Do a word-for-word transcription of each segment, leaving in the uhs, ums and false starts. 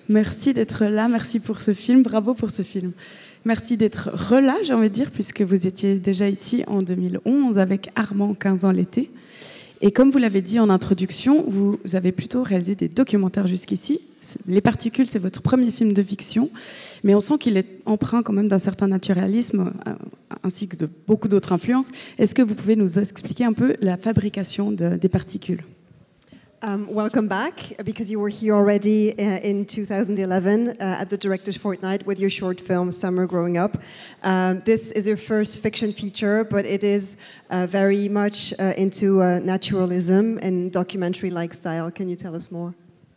Merci d'être là, merci pour ce film, bravo pour ce film. Merci d'être relà, j'ai envie de dire, puisque vous étiez déjà ici en deux mille onze avec Armand, quinze ans l'été. Et comme vous l'avez dit en introduction, vous avez plutôt réalisé des documentaires jusqu'ici. Les Particules, c'est votre premier film de fiction, mais on sent qu'il est empreint quand même d'un certain naturalisme, ainsi que de beaucoup d'autres influences. Est-ce que vous pouvez nous expliquer un peu la fabrication de, des particules ? Um, welcome back, because you were here already uh, in two thousand eleven uh, at the Director's Fortnight with your short film Summer Growing Up. Um, this is your first fiction feature, but it is uh, very much uh, into uh, naturalism and documentary-like style. Can you tell us more?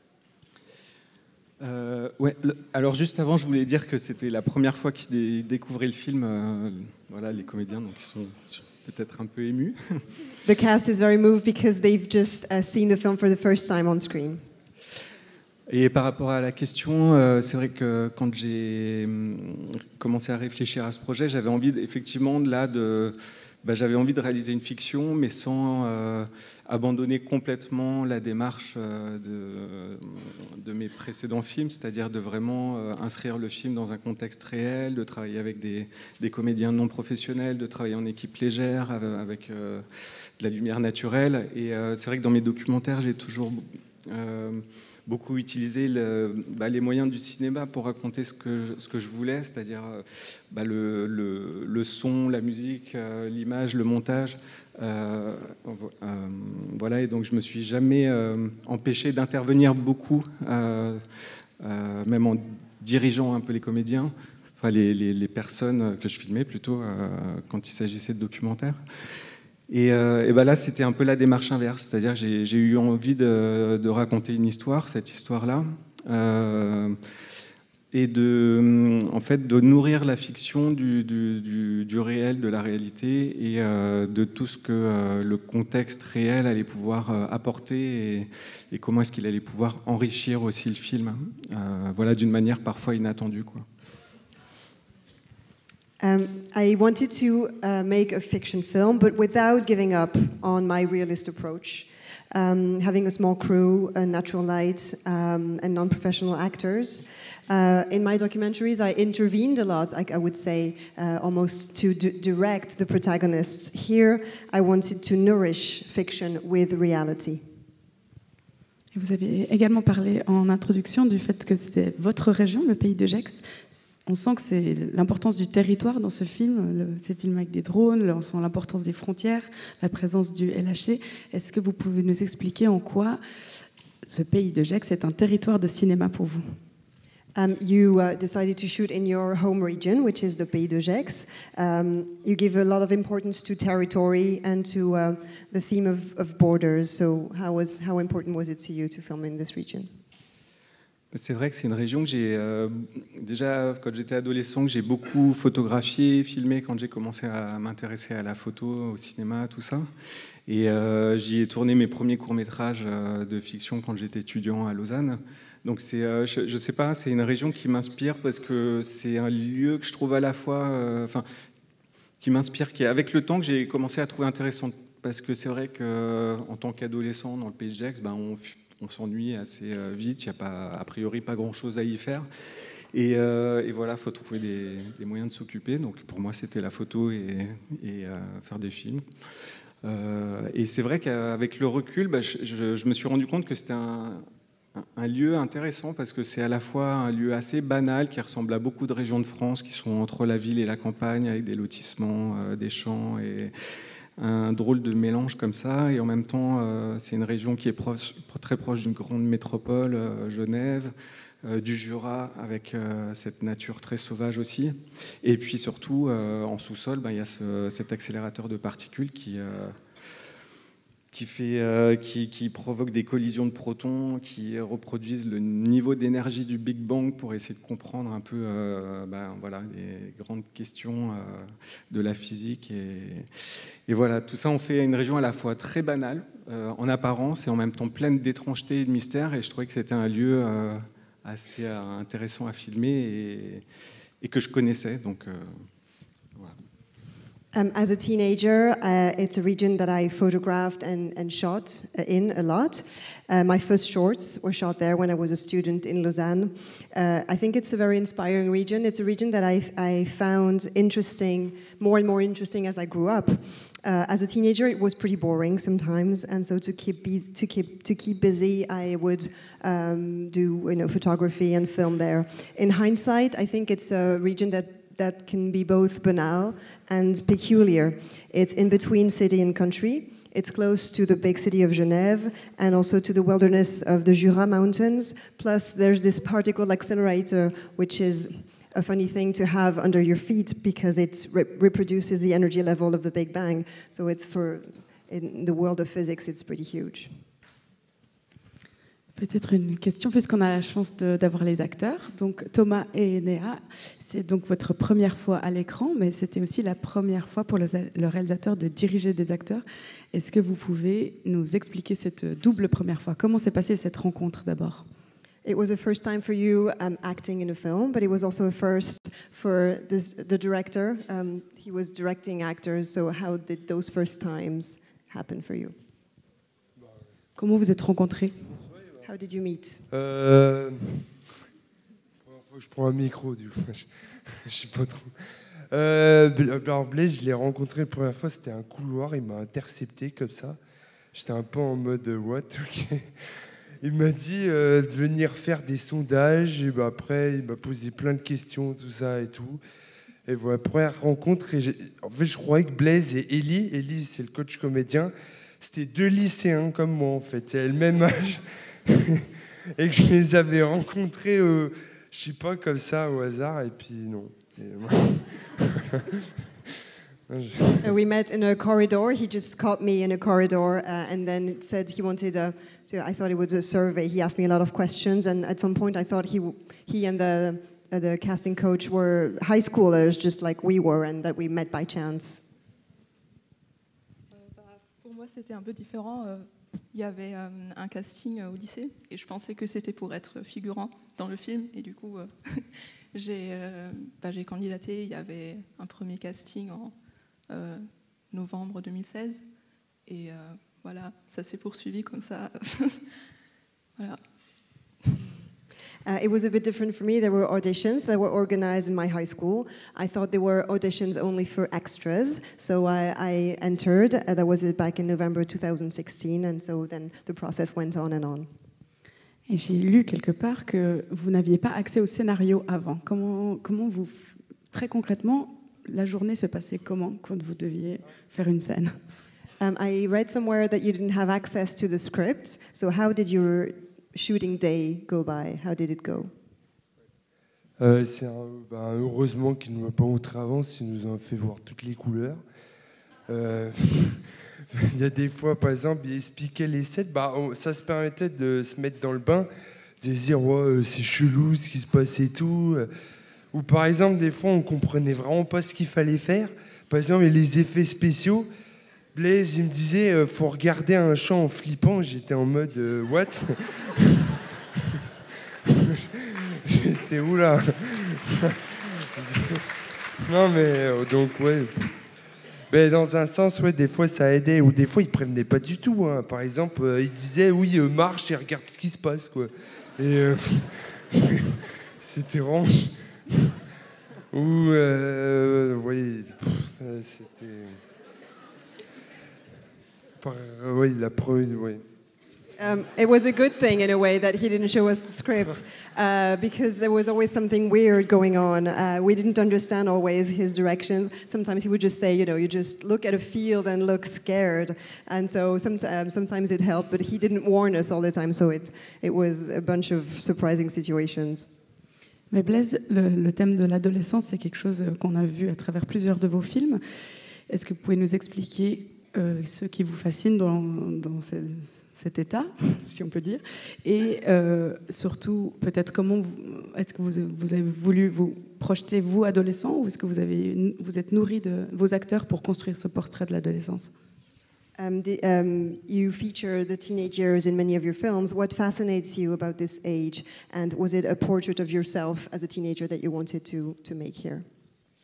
Euh, ouais, le, alors juste avant, je voulais dire que c'était la première fois qu'ils découvraient le film. Euh, voilà, les comédiens, donc ils sont peut-être un peu émus. The cast is very moved because they've just uh, seen the film for the first time on screen. Et par rapport à la question, euh, c'est vrai que quand j'ai commencé à réfléchir à ce projet, j'avais envie effectivement là de, bah, j'avais envie de réaliser une fiction, mais sans euh, abandonner complètement la démarche euh, de, de mes précédents films, c'est-à-dire de vraiment euh, inscrire le film dans un contexte réel, de travailler avec des, des comédiens non professionnels, de travailler en équipe légère, avec euh, de la lumière naturelle. Et euh, c'est vrai que dans mes documentaires, j'ai toujours euh, beaucoup utilisé le, bah, les moyens du cinéma pour raconter ce que, ce que je voulais, c'est-à-dire bah, le, le, le son, la musique, euh, l'image, le montage. Euh, euh, voilà, et donc je me suis jamais euh, empêché d'intervenir beaucoup, euh, euh, même en dirigeant un peu les comédiens, enfin les, les, les personnes que je filmais plutôt euh, quand il s'agissait de documentaires. Et, euh, et ben là, c'était un peu la démarche inverse, c'est-à-dire que j'ai eu envie de, de raconter une histoire, cette histoire-là, euh, et de, en fait, de nourrir la fiction du, du, du, du réel, de la réalité, et euh, de tout ce que euh, le contexte réel allait pouvoir euh, apporter, et, et comment est-ce qu'il allait pouvoir enrichir aussi le film, euh, voilà, d'une manière parfois inattendue, quoi. Um, I wanted to uh, make a fiction film, but without giving up on my realist approach. Um, having a small crew, a natural light, um, and non-professional actors. Uh, in my documentaries, I intervened a lot, I, I would say, uh, almost to d direct the protagonists. Here, I wanted to nourish fiction with reality. Vous avez également parlé en introduction du fait que c'était votre région, le pays de Gex. On sent que c'est l'importance du territoire dans ce film, le, ces films avec des drones, on sent l'importance des frontières, la présence du L H C. Est-ce que vous pouvez nous expliquer en quoi ce pays de Gex est un territoire de cinéma pour vous? Um, you uh, decided to shoot in your home region, which is the Pays de Gex. Um, you give a lot of importance to territory and to uh, the theme of, of borders. So how, was, how important was it to you to film in this region? C'est vrai que c'est une région que j'ai, euh, déjà quand j'étais adolescent, que j'ai beaucoup photographié, filmé quand j'ai commencé à m'intéresser à la photo, au cinéma, tout ça. Et euh, j'y ai tourné mes premiers courts-métrages euh, de fiction quand j'étais étudiant à Lausanne. Donc c'est, euh, je, je sais pas, c'est une région qui m'inspire parce que c'est un lieu que je trouve à la fois, euh, enfin, qui m'inspire, qui avec le temps que j'ai commencé à trouver intéressant. Parce que c'est vrai qu'en tant qu'adolescent dans le Pays de Gex, ben on on s'ennuie assez vite, il n'y a pas, a priori pas grand-chose à y faire. Et, euh, et voilà, il faut trouver des, des moyens de s'occuper. Donc pour moi, c'était la photo et, et euh, faire des films. Euh, et c'est vrai qu'avec le recul, bah, je, je, je me suis rendu compte que c'était un, un, un lieu intéressant parce que c'est à la fois un lieu assez banal qui ressemble à beaucoup de régions de France qui sont entre la ville et la campagne avec des lotissements, euh, des champs et un drôle de mélange comme ça, et en même temps, euh, c'est une région qui est proche, très proche d'une grande métropole, euh, Genève, euh, du Jura, avec euh, cette nature très sauvage aussi. Et puis surtout, euh, en sous-sol, ben, il y a ce, cet accélérateur de particules qui, euh, qui, fait, euh, qui, qui provoque des collisions de protons, qui reproduisent le niveau d'énergie du Big Bang pour essayer de comprendre un peu euh, ben, voilà, les grandes questions euh, de la physique. Et, et voilà, tout ça, on fait une région à la fois très banale, euh, en apparence, et en même temps pleine d'étrangeté et de mystère. Et je trouvais que c'était un lieu euh, assez euh, intéressant à filmer et, et que je connaissais. Donc, euh, voilà. Um, as a teenager, uh, it's a region that I photographed and, and shot uh, in a lot. Uh, my first shorts were shot there when I was a student in Lausanne. Uh, I think it's a very inspiring region. It's a region that I, I found interesting, more and more interesting as I grew up. Uh, as a teenager, it was pretty boring sometimes, and so to keep be, to keep to keep busy, I would um, do you know photography and film there. In hindsight, I think it's a region that. that can be both banal and peculiar. It's in between city and country. It's close to the big city of Genève and also to the wilderness of the Jura Mountains. Plus, there's this particle accelerator, which is a funny thing to have under your feet because it re- reproduces the energy level of the Big Bang. So it's for, in the world of physics, it's pretty huge. Peut-être une question, puisqu'on a la chance de, d'avoir les acteurs. Donc Thomas et Néa, c'est donc votre première fois à l'écran, mais c'était aussi la première fois pour le, le réalisateur de diriger des acteurs. Est-ce que vous pouvez nous expliquer cette double première fois? Comment s'est passée cette rencontre d'abord? It was a first time for you um, acting in a film, but it was also a first for this, the director. Um, he was directing actors, so how did those first times happen for you? Comment vous êtes rencontrés? How did you meet? Euh... Je prends un micro, du coup. Je sais pas trop. Euh, alors Blaise, je l'ai rencontré la première fois, c'était un couloir, il m'a intercepté comme ça. J'étais un peu en mode what, okay. Il m'a dit euh, de venir faire des sondages, et ben après il m'a posé plein de questions, tout ça et tout. Et voilà, première rencontre, et en fait je croyais que Blaise et Ellie, Ellie c'est le coach comédien, c'était deux lycéens comme moi en fait, ils avaient le même âge. Et que je les avais rencontrés, euh, je sais pas, comme ça, au hasard, et puis non. Et uh, we met in a corridor. He just caught me in a corridor, uh, and then said he wanted a. To, I thought it was a survey. He asked me a lot of questions, and at some point, I thought he he and the uh, the casting coach were high schoolers, just like we were, and that we met by chance. Euh, bah, pour moi, c'était un peu différent. Euh... Il y avait euh, un casting euh, au lycée et je pensais que c'était pour être figurant dans le film et du coup euh, j'ai, euh, bah, j'ai candidaté. Il y avait un premier casting en euh, novembre deux mille seize et euh, voilà, ça s'est poursuivi comme ça. Voilà. Uh, it was a bit different for me. There were auditions that were organized in my high school. I thought there were auditions only for extras, so I, I entered. Uh, that was back in November two thousand sixteen, and so then the process went on and on. Et j'ai lu quelque part que vous n'aviez pas accès au scénario avant. Comment, comment vous, très concrètement, la journée se passait comment quand vous deviez faire une scène? Um, I read somewhere that you didn't have access to the script, so how did your shooting day go by? How did it go? Euh, c'est un, bah, heureusement qu'il ne m'a pas montré avant, il nous a fait voir toutes les couleurs. Euh, il y a des fois, par exemple, il expliquait les sets, bah, on, ça se permettait de se mettre dans le bain, de se dire ouais, c'est chelou ce qui se passe et tout. Ou par exemple, des fois, on comprenait vraiment pas ce qu'il fallait faire. Par exemple, les effets spéciaux. Blaise, il me disait, euh, faut regarder un champ en flippant. J'étais en mode, euh, what? J'étais où là? Non mais, euh, donc ouais. Mais dans un sens, ouais, des fois ça aidait, ou des fois ils prévenaient pas du tout. Hein. Par exemple, euh, ils disaient, oui, euh, marche et regarde ce qui se passe, quoi. Et euh, c'était range. Ou, euh, oui, c'était... Oui, la première, oui. Um, it was a good thing in a way that he didn't show us the script uh, because there was always something weird going on. Uh, we didn't understand always his directions. Sometimes he would just say, you know, you just look at a field and look scared. And so sometimes, sometimes it helped, but he didn't warn us all the time. So it, it was a bunch of surprising situations. Mais Blaise, le, le thème de l'adolescence, c'est quelque chose qu'on a vu à travers plusieurs de vos films. Est-ce que vous pouvez nous expliquer euh, ce qui vous fascine dans, dans ce, cet état, si on peut dire, et euh, surtout, peut-être, comment vous, est-ce que vous, vous avez voulu vous projeter, vous, adolescent, ou est-ce que vous, avez, vous êtes nourri de vos acteurs pour construire ce portrait de l'adolescence? Um, the, um, you feature the teenage years in many of your films. What fascinates you about this age? And was it a portrait of yourself as a teenager that you wanted to, to make here?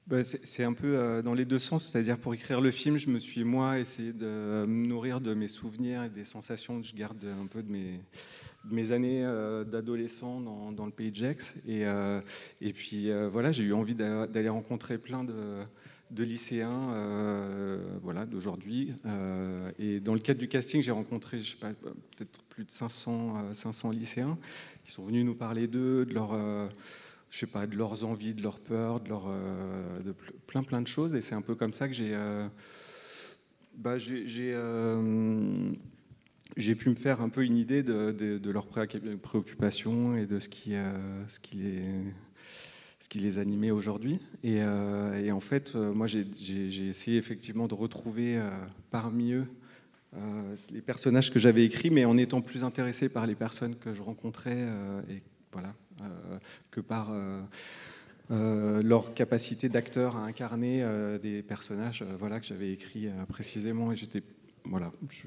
Bah, c'est un peu euh, dans les deux sens, c'est-à-dire pour écrire le film, je me suis moi essayé de me nourrir de mes souvenirs et des sensations que je garde un peu de mes, de mes années euh, d'adolescent dans, dans le pays de Gex. Et, euh, et puis euh, voilà, j'ai eu envie d'aller rencontrer plein de, de lycéens euh, voilà, d'aujourd'hui. Euh, et dans le cadre du casting, j'ai rencontré, je sais pas, peut-être plus de cinq cents, euh, cinq cents lycéens qui sont venus nous parler d'eux, de leur... Euh, je sais pas, de leurs envies, de leurs peurs, de, leur, euh, de plein plein de choses. Et c'est un peu comme ça que j'ai euh, bah, j'ai euh, pu me faire un peu une idée de, de, de leurs préoccupations et de ce qui, euh, ce qui, les, ce qui les animait aujourd'hui. Et, euh, et en fait, euh, moi, j'ai essayé effectivement de retrouver euh, parmi eux euh, les personnages que j'avais écrits, mais en étant plus intéressé par les personnes que je rencontrais euh, et voilà, euh, que par euh, euh, leur capacité d'acteur à incarner euh, des personnages euh, voilà, que j'avais écrits euh, précisément. Et j'étais. Voilà, je,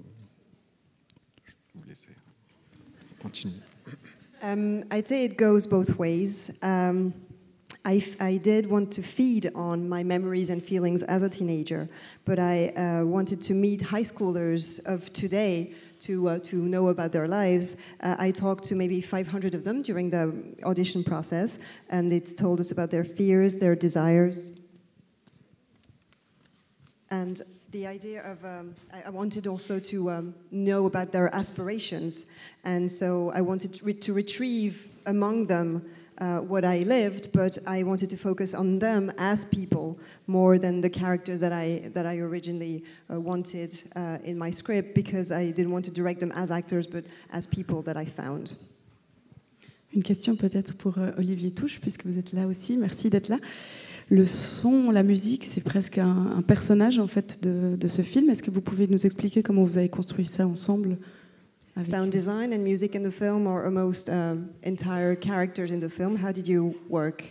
je vais vous laisser continuer. Um, I'd say it goes both ways. Um, I, I did want to feed on my memories and feelings as a teenager, but I uh, wanted to meet high schoolers of today to, uh, to know about their lives. Uh, I talked to maybe five hundred of them during the audition process, and they told us about their fears, their desires. And the idea of, um, I, I wanted also to um, know about their aspirations, and so I wanted to, re to retrieve among them Uh, what I lived, but I wanted to focus on them as people more than the characters that I that I originally uh, wanted uh, in my script, because I didn't want to direct them as actors, but as people that I found. Une question peut-être pour euh, Olivier Touche, puisque vous êtes là aussi. Merci d'être là. Le son, la musique, c'est presque un, un personnage en fait de, de ce film. Est-ce que vous pouvez nous expliquer comment vous avez construit ça ensemble? Sound design and music in the film are almost um, entire characters in the film. How did you work?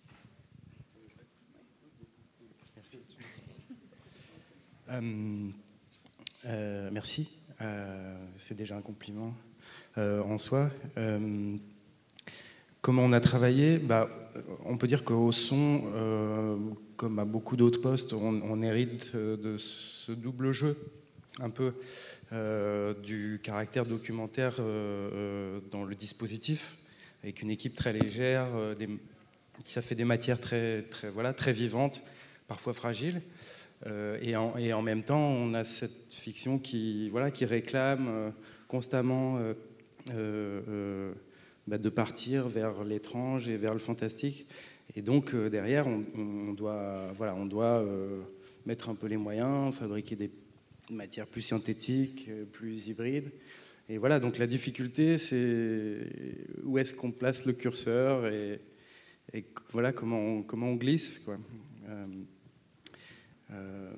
Euh, euh, merci. Euh, C'est déjà un compliment euh, en soi. Euh, comment on a travaillé? Bah, on peut dire qu'au son, euh, comme à beaucoup d'autres postes, on, on hérite de ce double jeu, un peu. Euh, du caractère documentaire euh, euh, dans le dispositif, avec une équipe très légère, euh, des, ça fait des matières très, très, voilà, très vivantes, parfois fragiles, euh, et, en, et en même temps on a cette fiction qui, voilà, qui réclame euh, constamment euh, euh, bah, de partir vers l'étrange et vers le fantastique, et donc euh, derrière on, on doit, voilà, on doit euh, mettre un peu les moyens, fabriquer des matière plus synthétique, plus hybride. Et voilà, donc la difficulté, c'est où est-ce qu'on place le curseur et, et voilà comment on, comment on glisse, quoi. Euh, euh,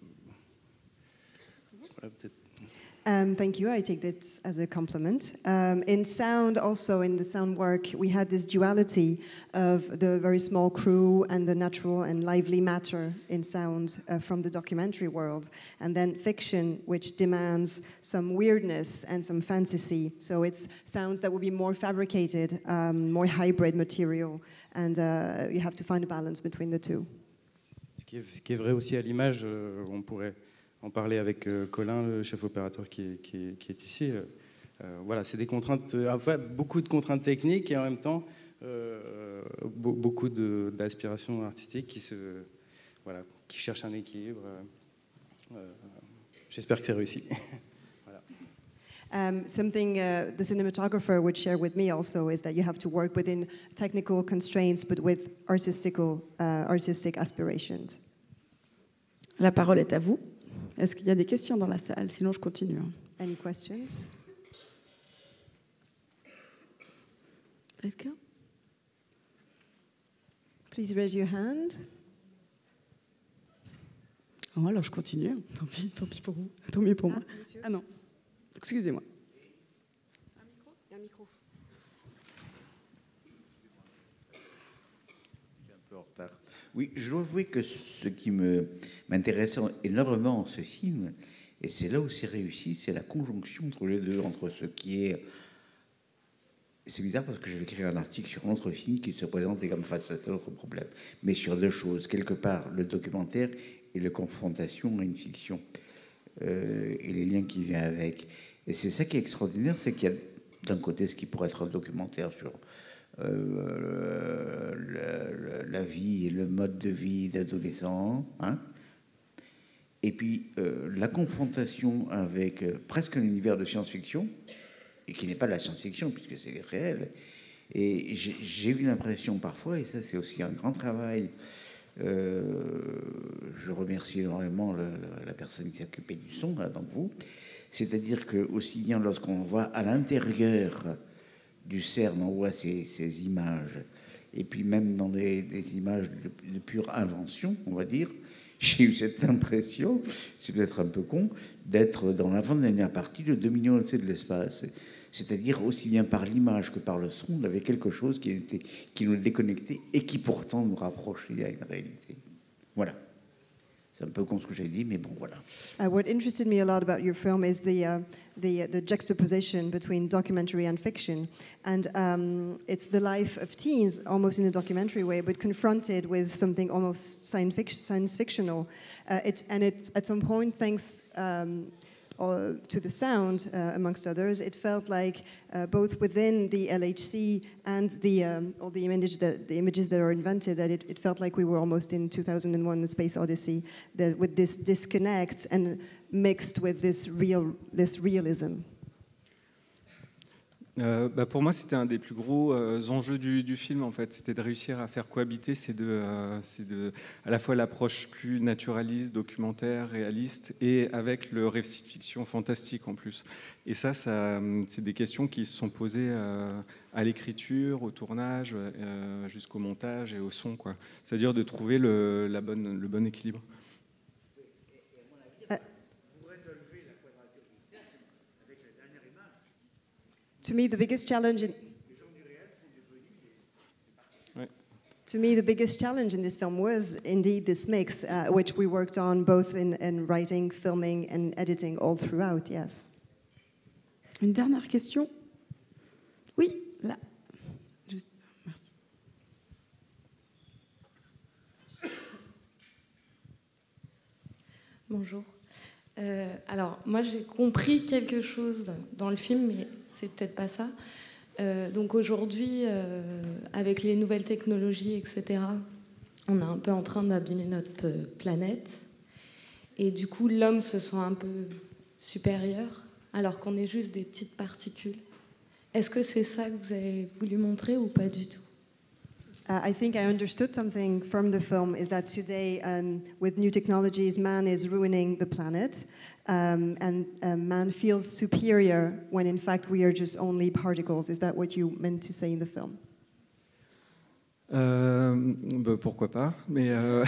voilà, peut-être. Um, thank you. I take this as a compliment. Um, in sound, also in the sound work, we had this duality of the very small crew and the natural and lively matter in sound uh, from the documentary world, and then fiction, which demands some weirdness and some fantasy. So it's sounds that would be more fabricated, um, more hybrid material, and uh, you have to find a balance between the two. Ce qui est, ce qui est vrai aussi à l'image, euh, on pourrait en parler avec euh, Colin, le chef opérateur qui est, qui est, qui est ici. Euh, euh, voilà, c'est des contraintes, euh, enfin, beaucoup de contraintes techniques et en même temps euh, be beaucoup d'aspirations artistiques qui, se, voilà, qui cherchent un équilibre. Euh, euh, J'espère que c'est réussi. Voilà. Um, something uh, the cinematographer would share with me also is that you have to work within technical constraints but with artistical, uh, artistic aspirations. La parole est à vous. Est-ce qu'il y a des questions dans la salle? Sinon, je continue. Any questions? Quelqu'un? Please raise your hand. Oh, alors je continue. Tant pis, tant pis pour vous. Tant mieux pour Ah, moi. monsieur. Ah non, excusez-moi. Un micro? Un micro. Oui, je dois avouer que ce qui m'intéresse énormément en ce film, et c'est là où c'est réussi, c'est la conjonction entre les deux, entre ce qui est c'est bizarre parce que je vais écrire un article sur un autre film qui se présentait comme face à cet autre problème, mais sur deux choses. Quelque part, le documentaire et la confrontation à une fiction euh, et les liens qui viennent avec. Et c'est ça qui est extraordinaire, c'est qu'il y a d'un côté ce qui pourrait être un documentaire sur euh, le, le, la vie et le mode de vie d'adolescents, hein, et puis euh, la confrontation avec euh, presque un univers de science-fiction, et qui n'est pas de la science-fiction, puisque c'est réel. Et j'ai eu l'impression parfois, et ça c'est aussi un grand travail, euh, je remercie énormément le, le, la personne qui s'est occupée du son, là, donc vous, c'est-à-dire que aussi bien lorsqu'on voit à l'intérieur du CERN, on voit ces, ces images, et puis même dans des, des images de, de pure invention, on va dire, j'ai eu cette impression, c'est peut-être un peu con, d'être dans l'avant-dernière partie de deux millions de l'espace. C'est-à-dire aussi bien par l'image que par le son, on avait quelque chose qui, était, qui nous déconnectait et qui pourtant nous rapprochait à une réalité. Voilà. C'est un peu con ce que j'ai dit, mais bon, voilà. Uh, what interested me a lot about your film is the uh, the, the juxtaposition between documentary and fiction, and um, it's the life of teens, almost in a documentary way, but confronted with something almost science, fic science fictional. Uh, it, and it, at some point, thanks um, uh, to the sound, uh, amongst others, it felt like uh, both within the L H C and the um, all the image that the images that are invented, that it, it felt like we were almost in two thousand one: The Space Odyssey, that with this disconnect and mixed with this real this realism. Euh, bah pour moi, c'était un des plus gros euh, enjeux du, du film, en fait. C'était de réussir à faire cohabiter ces deux, euh, ces deux, à la fois l'approche plus naturaliste, documentaire, réaliste, et avec le récit de fiction fantastique en plus. Et ça, ça c'est des questions qui se sont posées euh, à l'écriture, au tournage, euh, jusqu'au montage et au son, quoi. C'est-à-dire de trouver le, la bonne, le bon équilibre. To me, the biggest challenge in To me, the biggest challenge in this film was indeed this mix, uh, which we worked on both in, in writing, filming, and editing all throughout. Yes. Une dernière question. Oui, là. Juste, merci. Bonjour. Euh, alors, moi, j'ai compris quelque chose dans le film, mais c'est peut-être pas ça. Euh, donc aujourd'hui, euh, avec les nouvelles technologies, et cetera, on est un peu en train d'abîmer notre planète. Et du coup, l'homme se sent un peu supérieur, alors qu'on est juste des petites particules. Est-ce que c'est ça que vous avez voulu montrer ou pas du tout? Uh, I think I understood something from the film is that today, um, with new technologies, man is ruining the planet, um, and uh, man feels superior when in fact we are just only particles. Is that what you meant to say in the film? Euh, bah, pourquoi pas, mais euh...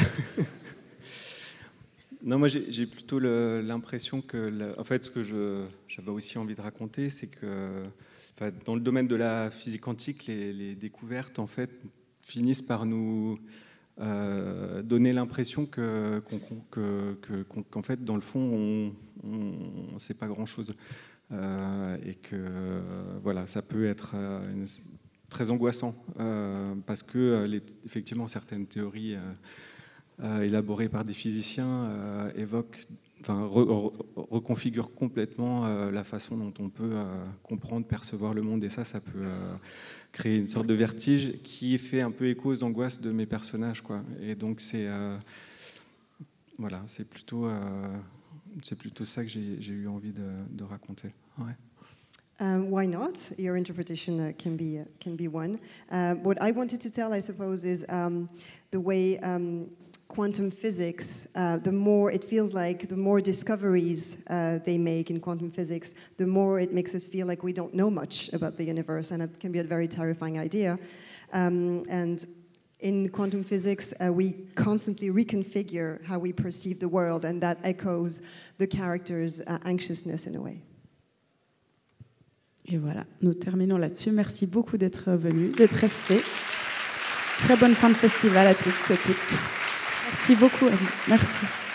non, moi j'ai plutôt l'impression que, le, en fait, ce que j'avais aussi envie de raconter, c'est que, enfin, dans le domaine de la physique quantique, les, les découvertes, en fait, finissent par nous euh, donner l'impression que, qu'on, que, que, qu'en fait, dans le fond, on ne sait pas grand-chose. Euh, et que, euh, voilà, ça peut être euh, une, très angoissant, euh, parce que, les, effectivement, certaines théories euh, euh, élaborées par des physiciens euh, évoquent, enfin, re, re, reconfigurent complètement euh, la façon dont on peut euh, comprendre, percevoir le monde. Et ça, ça peut... Euh, créer une sorte de vertige qui fait un peu écho aux angoisses de mes personnages, quoi. Et donc c'est euh, voilà, c'est plutôt euh, c'est plutôt ça que j'ai eu envie de, de raconter. Ouais. Um, why not? Your interpretation uh, can be uh, can be one. Uh, what I wanted to tell, I suppose, is um, the way um, quantum physics. Uh, the more it feels like, the more discoveries uh, they make in quantum physics, the more it makes us feel like we don't know much about the universe, and it can be a very terrifying idea. Um, and in quantum physics, uh, we constantly reconfigure how we perceive the world, and that echoes the character's uh, anxiousness in a way. Et voilà, nous terminons là-dessus. Merci beaucoup d'être venus, d'être restés. Très bonne fin de festival à tous et toutes. Merci beaucoup à vous. Merci.